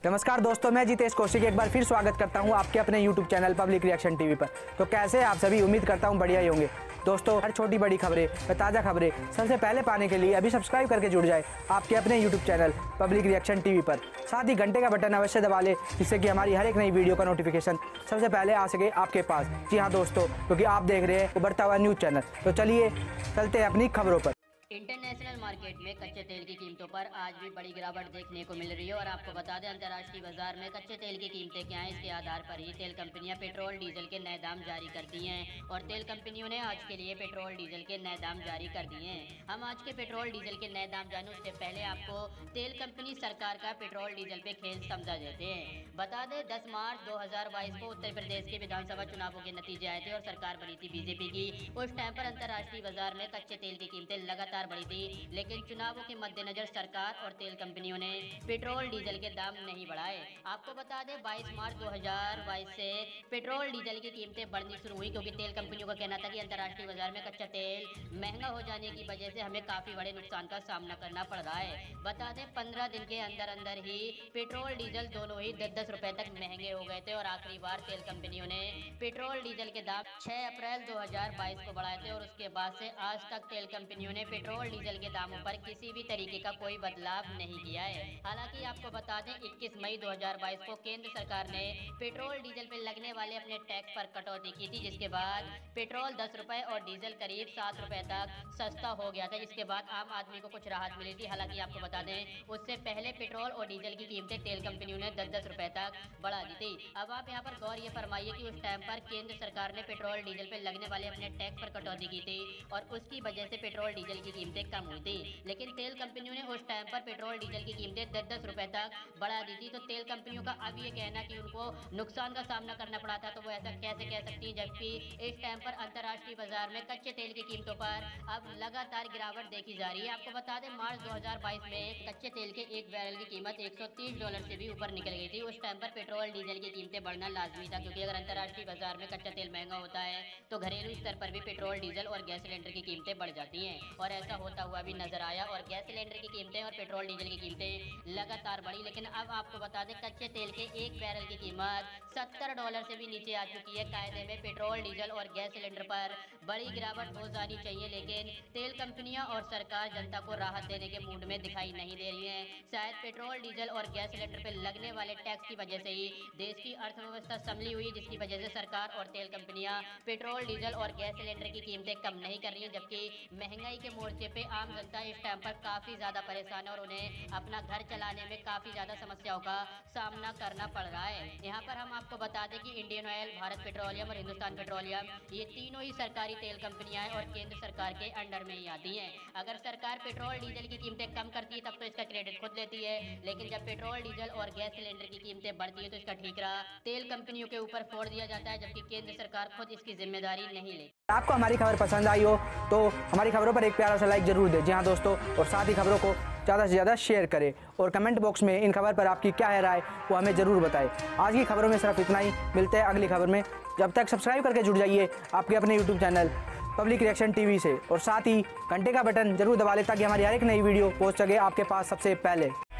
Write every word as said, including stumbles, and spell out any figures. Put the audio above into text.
नमस्कार दोस्तों, मैं जितेश कौशिक एक बार फिर स्वागत करता हूं आपके अपने YouTube channel public reaction TV पर। तो कैसे आप सभी, उम्मीद करता हूं बढ़िया ही होंगे। दोस्तों, हर छोटी बड़ी खबरें व ताज़ा खबरें सबसे पहले पाने के लिए अभी सब्सक्राइब करके जुड़ जाए आपके अपने YouTube channel public reaction TV पर। साथ ही घंटे का बटन अवश्य दबा लें, जिससे कि हमारी हर एक नई वीडियो का नोटिफिकेशन सबसे पहले आ सके आपके पास। जी हाँ दोस्तों, क्योंकि आप देख रहे हैं उभरता हुआ न्यूज़ चैनल। तो चलिए चलते हैं अपनी खबरों पर। इंटरनेशनल मार्केट में कच्चे तेल की कीमतों पर आज भी बड़ी गिरावट देखने को मिल रही है और आपको बता दें, अंतर्राष्ट्रीय बाजार में कच्चे तेल की कीमतें क्या हैं, इसके आधार पर ही तेल कंपनियां पेट्रोल डीजल के नए दाम जारी करती हैं। और तेल कंपनियों ने आज के लिए पेट्रोल डीजल के नए दाम जारी कर दिए हैं। हम आज के पेट्रोल डीजल के नए दाम जाने उससे पहले आपको तेल कंपनी सरकार का पेट्रोल डीजल पे खेल समझा देते हैं। बता दें, दस मार्च दो हजार बाईस को उत्तर प्रदेश के विधानसभा चुनावों के नतीजे आए थे और सरकार बनी थी बीजेपी की। उस टाइम पर अंतर्राष्ट्रीय बाजार में कच्चे तेल की कीमतें लगातार बढ़ी थी, लेकिन चुनावों के मद्देनजर सरकार और तेल कंपनियों ने पेट्रोल डीजल के दाम नहीं बढ़ाए। आपको बता दें, बाईस मार्च दो हजार बाईस से पेट्रोल डीजल की कीमतें बढ़नी शुरू हुई, क्योंकि तेल कंपनियों का कहना था कि अंतर्राष्ट्रीय बाजार में कच्चा तेल महंगा हो जाने की वजह से हमें काफी बड़े नुकसान का सामना करना पड़ रहा है। बता दें, पंद्रह दिन के अंदर अंदर ही पेट्रोल डीजल दोनों ही दस दस रुपए तक महंगे हो गए थे और आखिरी बार तेल कंपनियों ने पेट्रोल डीजल के दाम छह अप्रैल दो हजार बाईस को बढ़ाए थे और उसके बाद से आज तक तेल कंपनियों ने पेट्रोल डीजल के दामों पर किसी भी तरीके का कोई बदलाव नहीं किया है। हालांकि आपको बता दें, इक्कीस मई दो हजार बाईस को केंद्र सरकार ने पेट्रोल डीजल पर लगने वाले अपने टैक्स पर कटौती की थी, जिसके बाद पेट्रोल दस रुपए और डीजल करीब सात रुपए तक सस्ता हो गया था, जिसके बाद आम आदमी को कुछ राहत मिली थी। हालांकि आपको बता दें, उससे पहले पेट्रोल और डीजल की कीमतें तेल कंपनियों ने दस दस रुपए तक बढ़ा दी थी। अब आप यहाँ पर गौर ये फरमाइए कि उस टाइम पर केंद्र सरकार ने पेट्रोल डीजल पर लगने वाले अपने टैक्स पर कटौती की थी और उसकी वजह से पेट्रोल डीजल की कीमतें कम हुई थी, लेकिन तेल कंपनियों ने उस टाइम पर पेट्रोल डीजल की कीमतें दस दस रुपए तक बढ़ा दी थी। तो तेल कंपनियों का अब ये कहना कि उनको नुकसान का सामना करना पड़ा था, तो वो ऐसा कैसे कह सकती हैं, जबकि इस टाइम पर अंतर्राष्ट्रीय बाजार में कच्चे तेल की कीमतों पर अब लगातार गिरावट देखी जा रही है। आपको बता दें, मार्च दो हजार बाईस में कच्चे तेल के एक बैरल की कीमत एक सौ तीस डॉलर से भी ऊपर निकल गई थी। उस टाइम पर पेट्रोल डीजल की कीमतें बढ़ना लाजमी था, क्योंकि अगर अंतर्राष्ट्रीय बाजार में कच्चा तेल महंगा होता है तो घरेलू स्तर पर भी पेट्रोल डीजल और गैस सिलेंडर की कीमतें बढ़ जाती हैं और ऐसा होता हुआ भी नजर आया और गैस सिलेंडर की कीमतें और पेट्रोल डीजल की कीमतें लगातार बढ़ी। लेकिन अब आपको बता दें, कच्चे तेल के एक बैरल की कीमत सत्तर डॉलर से भी नीचे आ चुकी है। कायदे में पेट्रोल डीजल और गैस सिलेंडर पर बड़ी गिरावट हो जानी चाहिए, लेकिन तेल कंपनियां और सरकार जनता को राहत देने के मूड में दिखाई नहीं दे रही है। शायद पेट्रोल डीजल और गैस सिलेंडर पर लगने वाले टैक्स की वजह से ही देश की अर्थव्यवस्था संभली हुई, जिसकी वजह से सरकार और तेल कंपनियां पेट्रोल डीजल और गैस सिलेंडर की कीमतें कम नहीं कर रही है, जबकि महंगाई के मोर्चे पे आम जनता इस टाइम पर काफी ज्यादा परेशान है और उन्हें अपना घर चलाने में काफी ज्यादा समस्याओं का सामना करना पड़ रहा है। यहाँ पर हम आपको बता दें कि इंडियन ऑयल, भारत पेट्रोलियम और हिंदुस्तान पेट्रोलियम ये तीनों ही सरकारी तेल कंपनियां हैं और केंद्र सरकार के अंडर में ही आती हैं। अगर सरकार पेट्रोल डीजल की कीमतें कम करती है तब तो इसका क्रेडिट खुद लेती है, लेकिन जब पेट्रोल डीजल और गैस सिलेंडर की कीमतें बढ़ती है तो इसका ठीकरा तेल कंपनियों के ऊपर फोड़ दिया जाता है, जबकि केंद्र सरकार खुद इसकी जिम्मेदारी नहीं लेती। आपको हमारी खबर पसंद आई हो तो हमारी खबरों पर एक प्यारा सा लाइक जरूर दें। जी हाँ दोस्तों, और साथ ही खबरों को ज़्यादा से ज़्यादा शेयर करें और कमेंट बॉक्स में इन खबर पर आपकी क्या है राय वो हमें ज़रूर बताएं। आज की खबरों में सिर्फ इतना ही, मिलते हैं अगली खबर में। जब तक सब्सक्राइब करके जुड़ जाइए आपके अपने YouTube channel public reaction TV से और साथ ही घंटे का बटन जरूर दबा लें, ताकि हमारी हर एक नई वीडियो पहुँच सके आपके पास सबसे पहले।